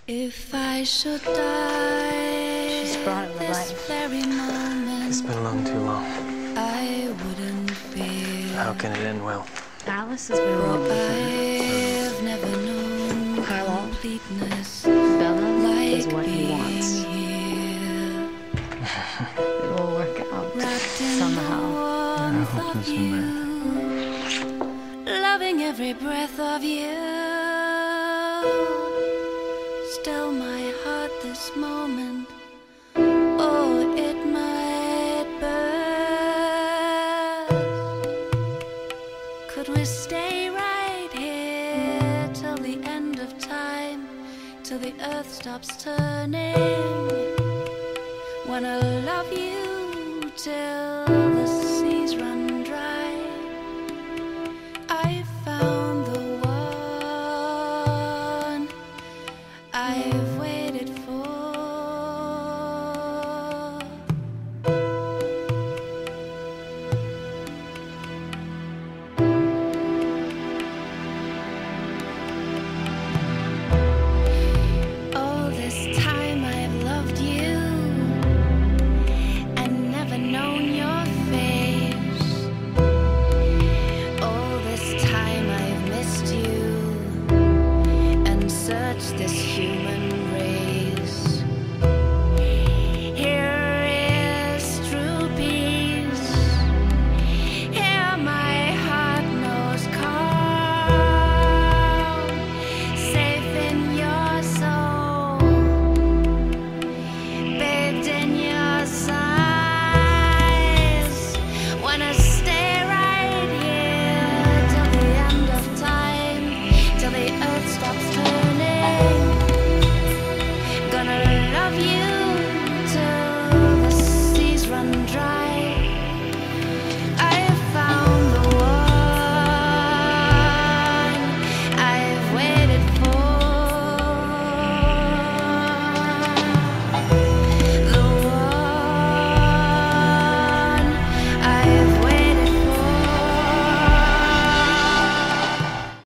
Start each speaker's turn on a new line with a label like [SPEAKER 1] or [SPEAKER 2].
[SPEAKER 1] If I should die,
[SPEAKER 2] She's brought it to
[SPEAKER 1] this
[SPEAKER 2] life.
[SPEAKER 1] very moment,
[SPEAKER 3] It's been long too long.
[SPEAKER 1] I wouldn't feel.
[SPEAKER 3] How can it end well?
[SPEAKER 2] Alice has been wrong with him.
[SPEAKER 1] I've never known
[SPEAKER 2] Carlisle.
[SPEAKER 1] completeness
[SPEAKER 2] Bella
[SPEAKER 1] like
[SPEAKER 2] is what he wants.
[SPEAKER 1] being here,
[SPEAKER 2] It will work out
[SPEAKER 1] wrapped in
[SPEAKER 2] somehow.
[SPEAKER 1] the warmth
[SPEAKER 3] hope
[SPEAKER 1] of
[SPEAKER 3] this will
[SPEAKER 1] you, loving every breath of you. Still my heart this moment, oh, it might burst. Could we stay right here till the end of time, till the earth stops turning? Wanna love you till the seas run dry. I found the one I've waited for. All this time I've loved you and never known your face. All this time I've missed you and searched this human